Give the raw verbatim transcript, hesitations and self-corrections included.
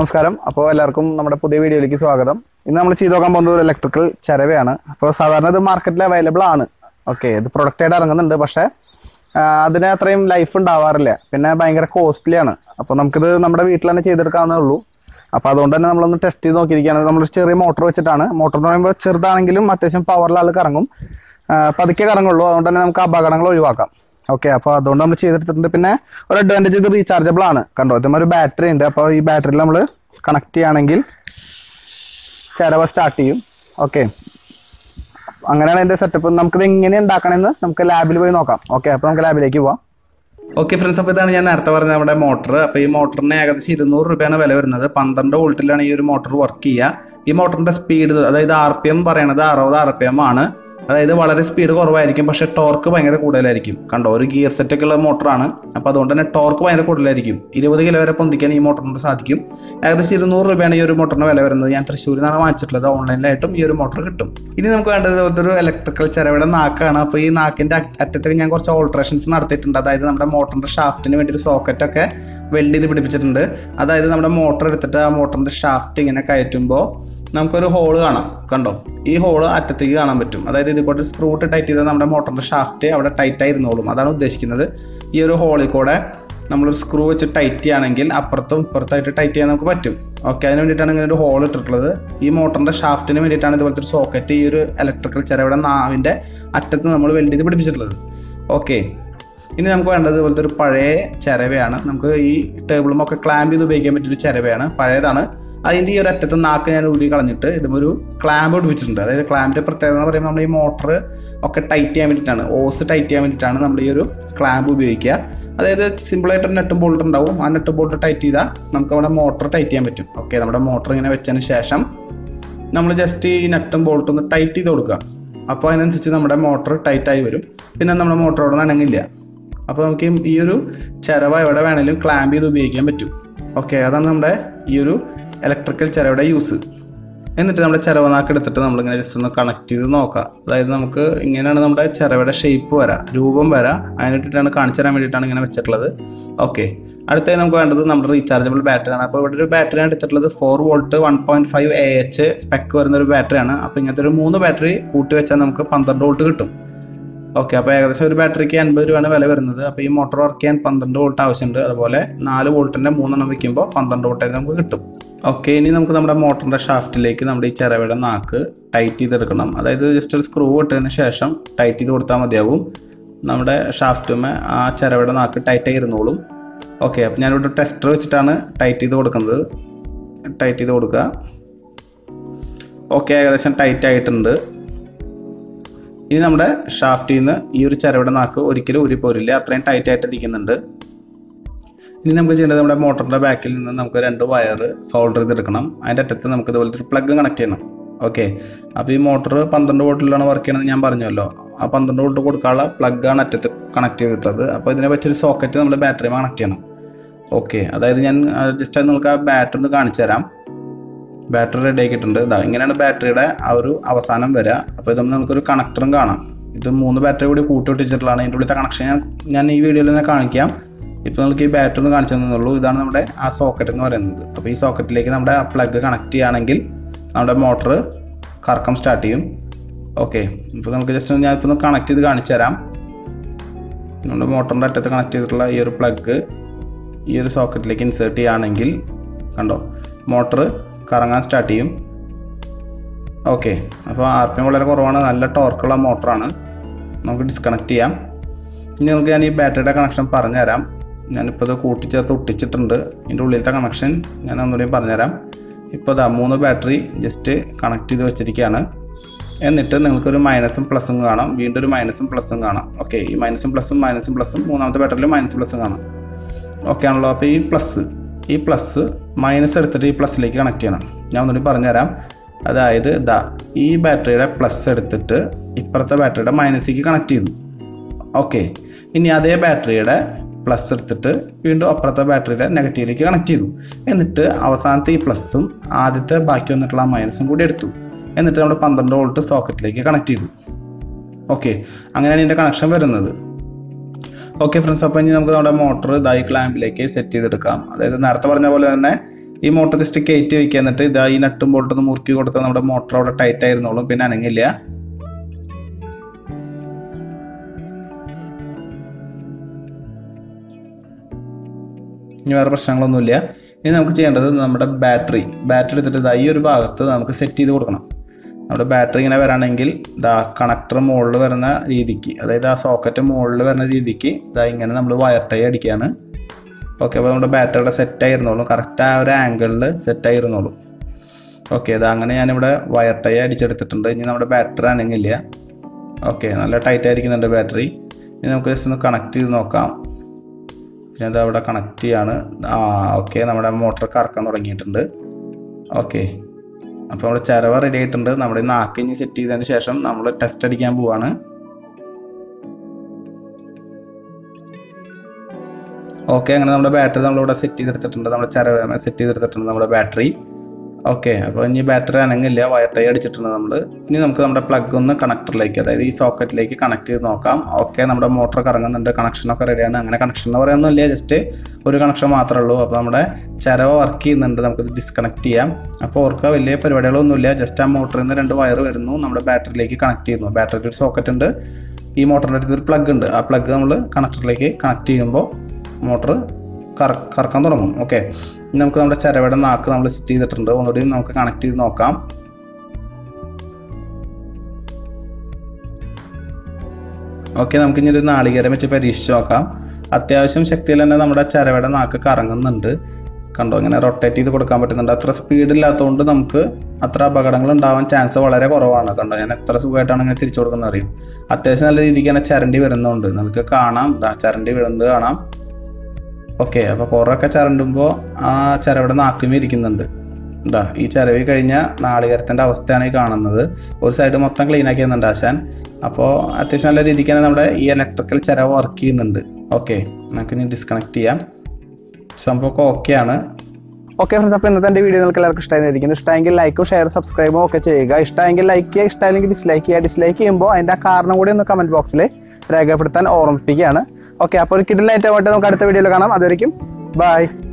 നമസ്കാരം. അപ്പോൾ എല്ലാവർക്കും നമ്മുടെ പുതിയ വീഡിയോയിലേക്ക് സ്വാഗതം. ഇന്ന് നമ്മൾ ചെയ്ത് നോക്കാൻ പോകുന്നത് ഒരു ഇലക്ട്രിക്കൽ ചിരവയാണ്. അപ്പോൾ സാധാരണ ഇത് മാർക്കറ്റിൽ അവൈലബിൾ ആണ്. ഓക്കെ, ഇത് പ്രൊഡക്റ്റായിട്ട് ഇറങ്ങുന്നുണ്ട്, പക്ഷേ അതിന് അത്രയും ലൈഫ് ഉണ്ടാവാറില്ല, പിന്നെ ഭയങ്കര കോസ്റ്റ്ലി ആണ്. അപ്പോൾ നമുക്കിത് നമ്മുടെ വീട്ടിൽ തന്നെ ചെയ്തെടുക്കാവുന്നേ ഉള്ളൂ. അപ്പോൾ അതുകൊണ്ട് തന്നെ നമ്മളൊന്ന് ടെസ്റ്റ് ചെയ്ത് നോക്കിയിരിക്കുകയാണ്. നമ്മൾ ചെറിയ മോട്ടർ വെച്ചിട്ടാണ്. മോട്ടർ എന്ന് പറയുമ്പോൾ ചെറുതാണെങ്കിലും അത്യാവശ്യം പവറിൽ ആൾ കറങ്ങും, പതുക്കെ കറങ്ങുള്ളൂ. അതുകൊണ്ട് തന്നെ നമുക്ക് അപകടങ്ങൾ ഒഴിവാക്കാം. ഓക്കെ, അപ്പോൾ അതുകൊണ്ട് നമ്മൾ ചെയ്തെടുത്തിട്ടുണ്ട്. പിന്നെ ഒരു അഡ്വാൻറ്റേജ്, ഇത് റീചാർജബിൾ ആണ്. കണ്ടോ, ഇതും ഒരു ബാറ്ററി ഉണ്ട്. അപ്പോൾ ഈ ബാറ്ററിയിൽ നമ്മൾ കണക്ട് ചെയ്യുകയാണെങ്കിൽ ചിരവ സ്റ്റാർട്ട് ചെയ്യും. ഓക്കെ, അങ്ങനെയാണ് അതിൻ്റെ സെറ്റപ്പ്. നമുക്കിത് എങ്ങനെ ഉണ്ടാക്കണമെന്ന് നമുക്ക് ലാബിൽ പോയി നോക്കാം. ഓക്കെ, അപ്പോൾ നമുക്ക് ലാബിലേക്ക് പോവാം. ഓക്കെ ഫ്രണ്ട്സ്, അപ്പോൾ ഇതാണ് ഞാൻ നേരത്തെ പറഞ്ഞ നമ്മുടെ മോട്ടർ. അപ്പോൾ ഈ മോട്ടറിന് ഏകദേശം ഇരുന്നൂറ് രൂപയാണ് വില വരുന്നത്. പന്ത്രണ്ട് വോൾട്ടിലാണ് ഈ ഒരു മോട്ടർ വർക്ക് ചെയ്യുക. ഈ മോട്ടറിന്റെ സ്പീഡ്, അതായത് ആർ പി എം പറയണത് അറുപത് ആർ പി എം ആണ്. അതായത് വളരെ സ്പീഡ് കുറവായിരിക്കും, പക്ഷെ ടോർക്ക് ഭയങ്കര കൂടുതലായിരിക്കും. കണ്ടോ, ഒരു ഗിയർ സെറ്റ് ഒക്കെ ഉള്ള മോട്ടറാണ്. അപ്പോൾ അതുകൊണ്ട് തന്നെ ടോർക്ക് ഭയങ്കര കൂടുതലായിരിക്കും. ഇരുപത് കിലോ വരെ പൊന്തിക്കാൻ ഈ മോട്ടറിനോട് സാധിക്കും. ഏകദേശം ഇരുന്നൂറ് രൂപയാണ് ഈ ഒരു മോട്ടറിന് വില വരുന്നത്. ഞാൻ തൃശ്ശൂരിൽ നിന്നാണ് വാങ്ങിച്ചിട്ടുള്ളത്. ഓൺലൈനിലായിട്ടും ഈ ഒരു മോട്ടർ കിട്ടും. ഇനി നമുക്ക് വേണ്ടത് ഒരു ഇലക്ട്രിക്കൽ ചിരവയുടെ നാക്കാണ്. അപ്പോൾ ഈ നാക്കിന്റെ അറ്റത്തേക്ക് ഞാൻ കുറച്ച് ഓൾട്രേഷൻസ് നടത്തിയിട്ടുണ്ട്. അതായത് നമ്മുടെ മോട്ടറിന്റെ ഷാഫ്റ്റിന് വേണ്ടി ഒരു സോക്കറ്റ് ഒക്കെ വെൽഡ് ചെയ്ത് പിടിപ്പിച്ചിട്ടുണ്ട്. അതായത് നമ്മുടെ മോട്ടർ എടുത്തിട്ട് ആ മോട്ടറിന്റെ ഷാഫ്റ്റ് ഇങ്ങനെ കയറ്റുമ്പോൾ നമുക്കൊരു ഹോള് കാണാം. കണ്ടോ, ഈ ഹോള് അറ്റത്തേക്ക് കാണാൻ പറ്റും. അതായത് ഇതുപോലെ സ്ക്രൂ ഇട്ട് ടൈറ്റ് ചെയ്താൽ നമ്മുടെ മോട്ടറിന്റെ ഷാഫ്റ്റ് അവിടെ ടൈറ്റ് ആയിരുന്നോളും. അതാണ് ഉദ്ദേശിക്കുന്നത്. ഈ ഒരു ഹോളിൽ കൂടെ നമ്മളൊരു സ്ക്രൂ വെച്ച് ടൈറ്റ് ചെയ്യുകയാണെങ്കിൽ അപ്പുറത്തും ഇപ്പുറത്തായിട്ട് ടൈറ്റ് ചെയ്യാൻ നമുക്ക് പറ്റും. ഓക്കെ, അതിന് വേണ്ടിയിട്ടാണ് ഇങ്ങനെ ഒരു ഹോൾ ഇട്ടിട്ടുള്ളത്. ഈ മോട്ടറിന്റെ ഷാഫ്റ്റിന് വേണ്ടിയിട്ടാണ് ഇതുപോലത്തെ ഒരു സോക്കറ്റ് ഈ ഒരു ഇലക്ട്രിക്കൽ ചിരവയുടെ നാവിന്റെ അറ്റത്ത് നമ്മൾ വെൽഡ് ചെയ്ത് പിടിപ്പിച്ചിട്ടുള്ളത്. ഓക്കെ, ഇനി നമുക്ക് വേണ്ടത് ഇതുപോലത്തെ ഒരു പഴയ ചിരവയാണ്. നമുക്ക് ഈ ടേബിളുമൊക്കെ ക്ലാമ്പ് ചെയ്ത് ഉപയോഗിക്കാൻ പറ്റിയൊരു ചിരവയാണ്, പഴയതാണ്. അതിൻ്റെ ഈ ഒരു അറ്റത്ത് നാക്ക് ഞാൻ ഊരി കളഞ്ഞിട്ട് ഇതുമൊരു ക്ലാമ്പ് പിടിപ്പിച്ചിട്ടുണ്ട്. അതായത് ക്ലാമ്പിന്റെ പ്രത്യേകത എന്ന് പറയുമ്പോൾ നമ്മൾ ഈ മോട്ടർ ഒക്കെ ടൈറ്റ് ചെയ്യാൻ വേണ്ടിയിട്ടാണ്, ഓസ് ടൈറ്റ് ചെയ്യാൻ വേണ്ടിയിട്ടാണ് നമ്മൾ ഈ ഒരു ക്ലാമ്പ് ഉപയോഗിക്കുക. അതായത് സിമ്പിളായിട്ട് ഒരു നെട്ടും ബോൾട്ട് ഉണ്ടാവും. ആ നെട്ട് ബോൾട്ട് ടൈറ്റ് ചെയ്താൽ നമുക്ക് അവിടെ മോട്ടർ ടൈറ്റ് ചെയ്യാൻ പറ്റും. ഓക്കെ, നമ്മുടെ മോട്ടർ ഇങ്ങനെ വെച്ചതിന് ശേഷം നമ്മൾ ജസ്റ്റ് ഈ നെട്ടും ബോൾട്ടും ഒന്ന് ടൈറ്റ് ചെയ്ത് കൊടുക്കുക. അപ്പോൾ അതിനനുസരിച്ച് നമ്മുടെ മോട്ടർ ടൈറ്റായി വരും. പിന്നെ നമ്മുടെ മോട്ടർ അവിടെ നനങ്ങില്ല. അപ്പോൾ നമുക്ക് ഈ ഒരു ചിരവ എവിടെ വേണമെങ്കിലും ക്ലാമ്പ് ചെയ്ത് ഉപയോഗിക്കാൻ പറ്റും. ഓക്കെ, അതാണ് നമ്മുടെ ഈ ഒരു ഇലക്ട്രിക്കൽ ചിരവയുടെ യൂസ്. എന്നിട്ട് നമ്മുടെ ചിരവ നാക്ക് എടുത്തിട്ട് നമ്മളിങ്ങനെ ജസ്റ്റ് ഒന്ന് കണക്ട് ചെയ്ത് നോക്കാം. അതായത് നമുക്ക് ഇങ്ങനെയാണ് നമ്മുടെ ചിരവയുടെ ഷേപ്പ് വരാം, രൂപം വരാം. അതിനിട്ടിട്ടാണ് കാണിച്ചു തരാൻ വേണ്ടിയിട്ടാണ് ഇങ്ങനെ വെച്ചിട്ടുള്ളത്. ഓക്കെ, അടുത്തായി നമുക്ക് വേണ്ടത് നമ്മുടെ റീചാർജബിൾ ബാറ്ററിയാണ്. അപ്പോൾ ഇവിടെ ഒരു ബാറ്ററിയാണ് എടുത്തിട്ടുള്ളത്. Four volt one point five A H spec വരുന്ന ഒരു ബാറ്ററിയാണ്. അപ്പോൾ ഇങ്ങനത്തെ ഒരു മൂന്ന് ബാറ്ററി കൂട്ടി വെച്ചാൽ നമുക്ക് പന്ത്രണ്ട് വോൾട്ട് കിട്ടും. ഓക്കെ, അപ്പോൾ ഏകദേശം ഒരു ബാറ്ററിക്ക് അൻപത് രൂപയാണ് വില വരുന്നത്. അപ്പോൾ ഈ മോട്ടോർ വർക്ക് ചെയ്യാൻ പന്ത്രണ്ട് വോൾട്ട് ആവശ്യമുണ്ട്. അതുപോലെ നാല് വോൾട്ടിന്റെ മൂന്നെണ്ണം വെക്കുമ്പോൾ പന്ത്രണ്ട് വോൾട്ടായിട്ട് നമുക്ക് കിട്ടും. ഓക്കെ, ഇനി നമുക്ക് നമ്മുടെ മോട്ടറിന്റെ ഷാഫ്റ്റിലേക്ക് നമ്മുടെ ഈ ചിരവയുടെ നാക്ക് ടൈറ്റ് ചെയ്തെടുക്കണം. അതായത് ജസ്റ്റ് ഒരു സ്ക്രൂ ഇട്ടതിന് ശേഷം ടൈറ്റ് ചെയ്ത് കൊടുത്താൽ മതിയാവും. നമ്മുടെ ഷാഫ്റ്റുമേ ആ ചിരവയുടെ നാക്ക് ടൈറ്റ് ആയിരുന്നോളും. ഓക്കെ, അപ്പോൾ ഞാനിവിടെ ടെസ്റ്റർ വെച്ചിട്ടാണ് ടൈറ്റ് ചെയ്ത് കൊടുക്കുന്നത്. ടൈറ്റ് ചെയ്ത് കൊടുക്കുക. ഓക്കെ, ഏകദേശം ടൈറ്റ് ആയിട്ടുണ്ട്. ഇനി നമ്മുടെ ഷാഫ്റ്റിൽ നിന്ന് ഈ ഒരു ചിരവയുടെ നാക്ക് ഒരിക്കലും ഊരി പോരില്ല, അത്രയും ടൈറ്റ് ആയിട്ട് ഇരിക്കുന്നുണ്ട്. ഇനി നമുക്ക് ചെയ്യേണ്ടത് നമ്മുടെ മോട്ടറിന്റെ ബാക്കിൽ നിന്ന് നമുക്ക് രണ്ട് വയർ സോൾഡർ ചെയ്തെടുക്കണം. അതിൻ്റെ അറ്റത്ത് നമുക്ക് ഇതുപോലത്തെ ഒരു പ്ലഗ് കണക്ട് ചെയ്യണം. ഓക്കെ, അപ്പോൾ ഈ മോട്ടർ പന്ത്രണ്ട് വോൾട്ടിലാണ് വർക്ക് ചെയ്യണമെന്ന് ഞാൻ പറഞ്ഞല്ലോ. ആ പന്ത്രണ്ട് വോൾട്ട് കൊടുക്കാനുള്ള പ്ലഗാണ് അറ്റത്ത് കണക്ട് ചെയ്തിട്ടുള്ളത്. അപ്പോൾ ഇതിനെ പറ്റിയൊരു സോക്കറ്റ് നമ്മൾ ബാറ്ററി കണക്ട് ചെയ്യണം. ഓക്കെ, അതായത് ഞാൻ ജസ്റ്റ് അത് നിങ്ങൾക്ക് ആ ബാറ്ററി ഒന്ന് കാണിച്ചു തരാം. ബാറ്ററി റെഡി ആക്കിയിട്ടുണ്ട്. ഇതാ ഇങ്ങനെയാണ് ബാറ്ററിയുടെ ആ ഒരു അവസാനം വരിക. അപ്പോൾ ഇത് നമുക്കൊരു കണക്ടറും കാണാം. ഇത് മൂന്ന് ബാറ്ററി കൂടി കൂട്ടി ഒട്ടിച്ചിട്ടുള്ളതാണ്. ഇതിൻ്റെ ഉള്ളിലത്തെ കണക്ഷൻ ഞാൻ ഞാൻ ഈ വീഡിയോയിൽ തന്നെ കാണിക്കാം. ഇപ്പോൾ നിങ്ങൾക്ക് ഈ ബാറ്ററി ഒന്ന് കാണിച്ചു തന്നുള്ളൂ. ഇതാണ് നമ്മുടെ ആ സോക്കറ്റ് എന്ന് പറയുന്നത്. അപ്പോൾ ഈ സോക്കറ്റിലേക്ക് നമ്മുടെ ആ പ്ലഗ് കണക്ട് ചെയ്യുകയാണെങ്കിൽ നമ്മുടെ മോട്ടർ കറക്കം സ്റ്റാർട്ട് ചെയ്യും. ഓക്കെ, ഇപ്പോൾ നമുക്ക് ജസ്റ്റ് ഞാൻ ഇപ്പോൾ ഒന്ന് കണക്ട് ചെയ്ത് കാണിച്ചു തരാം. നമ്മുടെ മോട്ടറിൻ്റെ അറ്റത്ത് കണക്ട് ചെയ്തിട്ടുള്ള ഈ ഒരു പ്ലഗ് ഈ ഒരു സോക്കറ്റിലേക്ക് ഇൻസേർട്ട് ചെയ്യുകയാണെങ്കിൽ കണ്ടോ, മോട്ടർ കറങ്ങാൻ സ്റ്റാർട്ട് ചെയ്യും. ഓക്കെ, അപ്പോൾ ആർ പി എം വളരെ കുറവാണ്, നല്ല ടോർക്കുള്ള മോട്ടറാണ്. നമുക്ക് ഡിസ്കണക്ട് ചെയ്യാം. ഇനി നമുക്ക് ഞാൻ ഈ ബാറ്ററിയുടെ കണക്ഷൻ പറഞ്ഞുതരാം. ഞാനിപ്പോൾ ഇത് കൂട്ടിച്ചേർത്ത് ഒട്ടിച്ചിട്ടുണ്ട്. ഇതിൻ്റെ ഉള്ളിലത്തെ കണക്ഷൻ ഞാൻ ഒന്നുകൂടി പറഞ്ഞുതരാം. ഇപ്പോൾ ഇതാ മൂന്ന് ബാറ്ററി ജസ്റ്റ് കണക്ട് ചെയ്ത് വെച്ചിരിക്കുകയാണ്. എന്നിട്ട് നിങ്ങൾക്കൊരു മൈനസും പ്ലസും കാണാം, വീണ്ടും ഒരു മൈനസും പ്ലസും കാണാം. ഓക്കെ, ഈ മൈനസും പ്ലസും മൈനസും പ്ലസും മൂന്നാമത്തെ ബാറ്ററിയിൽ മൈനസ് പ്ലസും കാണാം. ഓക്കെ ആണല്ലോ. അപ്പോൾ ഈ പ്ലസ് ഈ പ്ലസ് മൈനസ് എടുത്തിട്ട് ഈ പ്ലസിലേക്ക് കണക്ട് ചെയ്യണം. ഞാൻ ഒന്നുകൂടി പറഞ്ഞുതരാം. അതായത് ഇതാ ഈ ബാറ്ററിയുടെ പ്ലസ് എടുത്തിട്ട് ഇപ്പുറത്തെ ബാറ്ററിയുടെ മൈനസിലേക്ക് കണക്ട് ചെയ്തു. ഓക്കെ, ഇനി അതേ ബാറ്ററിയുടെ പ്ലസ് എടുത്തിട്ട് വീണ്ടും അപ്പുറത്തെ ബാറ്ററിയുടെ നെഗറ്റീവിലേക്ക് കണക്ട് ചെയ്തു. എന്നിട്ട് അവസാനത്തെ ഈ പ്ലസും ആദ്യത്തെ ബാക്കി വന്നിട്ടുള്ള ആ മൈനസും കൂടി എടുത്തു. എന്നിട്ട് നമ്മുടെ പന്ത്രണ്ട് വോൾട്ട് സോക്കറ്റിലേക്ക് കണക്ട് ചെയ്തു. ഓക്കെ, അങ്ങനെയാണ് ഇതിൻ്റെ കണക്ഷൻ വരുന്നത്. ഓക്കെ ഫ്രണ്ട്സ്, അപ്പോൾ ഇനി നമുക്ക് നമ്മുടെ മോട്ടർ ഇതായി ക്ലാമ്പിലേക്ക് സെറ്റ് ചെയ്തെടുക്കാം. അതായത് നേരത്തെ പറഞ്ഞ പോലെ തന്നെ ഈ മോട്ടർ ജസ്റ്റ് കയറ്റി വയ്ക്കുക. എന്നിട്ട് ഇതാ ഈ നട്ടും ബോൾട്ടൊന്ന് മുറുക്കി കൊടുത്താൽ നമ്മുടെ മോട്ടർ അവിടെ ടൈറ്റ് ആയിരുന്നോളും, പിന്നെ അനങ്ങില്ല. ഇനി വേറെ പ്രശ്നങ്ങളൊന്നുമില്ല. ഇനി നമുക്ക് ചെയ്യേണ്ടത് നമ്മുടെ ബാറ്ററി ബാറ്ററി എടുത്തിട്ട് ഇതാ ഈ ഒരു ഭാഗത്ത് നമുക്ക് സെറ്റ് ചെയ്ത് കൊടുക്കണം. നമ്മുടെ ബാറ്ററി ഇങ്ങനെ വരാണെങ്കിൽ ഇതാ കണക്ടർ മുകളിൽ വരുന്ന രീതിക്ക്, അതായത് ആ സോക്കറ്റ് മുകളിൽ വരുന്ന രീതിക്ക് ഇതാ ഇങ്ങനെ നമ്മൾ വയർ ടൈ അടിക്കുകയാണ്. ഓക്കെ, അപ്പോൾ നമ്മുടെ ബാറ്ററിയുടെ സെറ്റ് ആയിരുന്നോളൂ, കറക്റ്റ് ആ ഒരു ആംഗിളിൽ സെറ്റ് ആയിരുന്നോളൂ. ഓക്കെ, ഇത് അങ്ങനെ ഞാനിവിടെ വയർ ടൈ അടിച്ചെടുത്തിട്ടുണ്ട്. ഇനി നമ്മുടെ ബാറ്ററി അനങ്ങില്ല. ഓക്കെ, നല്ല ടൈറ്റ് ആയിരിക്കുന്നുണ്ട് ബാറ്ററി. ഇനി നമുക്ക് ജസ്റ്റ് ഒന്ന് കണക്ട് ചെയ്ത് നോക്കാം. പിന്നെ ഇത് അവിടെ കണക്ട് ചെയ്യാണ്. ആ ഓക്കെ, നമ്മുടെ മോട്ടർ കറക്കാൻ തുടങ്ങിയിട്ടുണ്ട്. ഓക്കെ, അപ്പോൾ നമ്മുടെ ചിരവ റെഡി ആയിട്ടുണ്ട്. നമ്മുടെ നാക്ക് ഇനി സെറ്റ് ചെയ്തതിന് ശേഷം നമ്മൾ ടെസ്റ്റ് അടിക്കാൻ പോവാണ്. ഓക്കെ, അങ്ങനെ നമ്മുടെ ബാറ്ററി നമ്മളിവിടെ സെറ്റ് ചെയ്തെടുത്തിട്ടുണ്ട്. നമ്മുടെ ചിരവ സെറ്റ് ചെയ്തെടുത്തിട്ടുണ്ട് നമ്മുടെ ബാറ്ററി. ഓക്കെ, അപ്പോൾ ഇനി ബാറ്ററി അനങ്ങില്ല, വയർ ടൈ അടിച്ചിട്ടുണ്ട് നമ്മൾ. ഇനി നമുക്ക് നമ്മുടെ പ്ലഗ് ഒന്ന് കണക്ടറിലേക്ക്, അതായത് ഈ സോക്കറ്റിലേക്ക് കണക്ട് ചെയ്ത് നോക്കാം. ഓക്കെ, നമ്മുടെ മോട്ടർ കറങ്ങുന്നുണ്ട്, കണക്ഷനൊക്കെ റെഡിയാണ്. അങ്ങനെ കണക്ഷൻ എന്ന് പറയുന്നില്ല, ജസ്റ്റ് ഒരു കണക്ഷൻ മാത്രമേ ഉള്ളൂ. അപ്പോൾ നമ്മുടെ ചിരവ വർക്ക് ചെയ്യുന്നുണ്ട്, നമുക്കിത് ഡിസ്കണക്ട് ചെയ്യാം. അപ്പോൾ ഓർക്കുക, വലിയ പരിപാടികളൊന്നുമില്ല. ജസ്റ്റ് ആ മോട്ടറിൽ നിന്ന് രണ്ട് വയർ വരുന്നു, നമ്മുടെ ബാറ്ററിയിലേക്ക് കണക്ട് ചെയ്യുന്നു. ബാറ്ററിയിൽ ഒരു സോക്കറ്റ് ഉണ്ട്, ഈ മോട്ടറിൻ്റെ അടുത്ത് ഒരു പ്ലഗ് ഉണ്ട്. ആ പ്ലഗ് നമ്മൾ കണക്ടറിലേക്ക് കണക്ട് ചെയ്യുമ്പോൾ മോട്ടർ കറ കറക്കാൻ തുടങ്ങും. ഓക്കെ, ഇനി നമുക്ക് നമ്മുടെ ചിരവയുടെ നാക്ക് നമ്മൾ സെറ്റ് ചെയ്തിട്ടുണ്ട്. ഒന്നുകൂടി നമുക്ക് കണക്ട് ചെയ്ത് നോക്കാം. ഓക്കെ, നമുക്ക് ഇനി ഒരു നാളികേരം വെച്ച് പരീക്ഷിച്ച് നോക്കാം. അത്യാവശ്യം ശക്തിയിൽ തന്നെ നമ്മുടെ ചിരവയുടെ നാക്ക് കറങ്ങുന്നുണ്ട്. കണ്ടോ, ഇങ്ങനെ റൊട്ടേറ്റ് ചെയ്ത് കൊടുക്കാൻ പറ്റുന്നുണ്ട്. അത്ര സ്പീഡ് ഇല്ലാത്തതുകൊണ്ട് നമുക്ക് അത്ര അപകടങ്ങൾ ഉണ്ടാവാൻ ചാൻസ് വളരെ കുറവാണ്. കണ്ടോ, ഞാൻ എത്ര സുഖമായിട്ടാണ് ഇങ്ങനെ തിരിച്ചു കൊടുക്കുന്നത് അറിയും. അത്യാവശ്യം നല്ല രീതിക്ക് തന്നെ ചരണ്ടി വരുന്നുണ്ട്, നമുക്ക് കാണാം. ചരണ്ടി വീഴുന്നത് കാണാം. ഓക്കെ, അപ്പോൾ കുറേയൊക്കെ ചരണ്ടുമ്പോൾ ആ ചിരവയുടെ നാക്കുമേ ഇരിക്കുന്നുണ്ട്. എന്താ ഈ ചിരവി കഴിഞ്ഞ നാളികേരത്തിൻ്റെ അവസ്ഥയാണ് ഈ കാണുന്നത്. ഒരു സൈഡ് മൊത്തം ക്ലീൻ ആക്കിയുന്നുണ്ട് ആശാൻ. അപ്പോൾ അത്യാവശ്യം നല്ല രീതിക്ക് തന്നെ നമ്മുടെ ഈ ഇലക്ട്രിക്കൽ ചിരവ വർക്ക് ചെയ്യുന്നുണ്ട്. ഓക്കെ, നമുക്ക് ഇനി ഡിസ്കണക്ട് ചെയ്യാം. സംഭവമൊക്കെ ഓക്കെയാണ്. ഓക്കെ ഫ്രണ്ട്സ്, അപ്പോൾ ഇന്നത്തെ എൻ്റെ വീഡിയോ നിങ്ങൾക്ക് എല്ലാവർക്കും ഇഷ്ടമായിരിക്കും. ഇഷ്ടമെങ്കിൽ ലൈക്കും ഷെയർ സബ്സ്ക്രൈബും ഒക്കെ ചെയ്യുക. ഇഷ്ടമെങ്കിൽ ലൈക്ക് ചെയ്യുക, ഇഷ്ടമല്ലെങ്കിൽ ഡിസ്ലൈക്ക് ചെയ്യുക. ഡിസ്ലൈക്ക് ചെയ്യുമ്പോൾ അതിൻ്റെ ആ കാരണം കൂടി ഒന്ന് കമൻറ്റ് ബോക്സിൽ രേഖപ്പെടുത്താൻ ഓർമ്മിപ്പിക്കുകയാണ്. ഓക്കെ, അപ്പോൾ ഒരു കിഡിലായിട്ട് നമുക്ക് അടുത്ത വീഡിയോയിൽ കാണാം. അതുവരെയും ബൈ.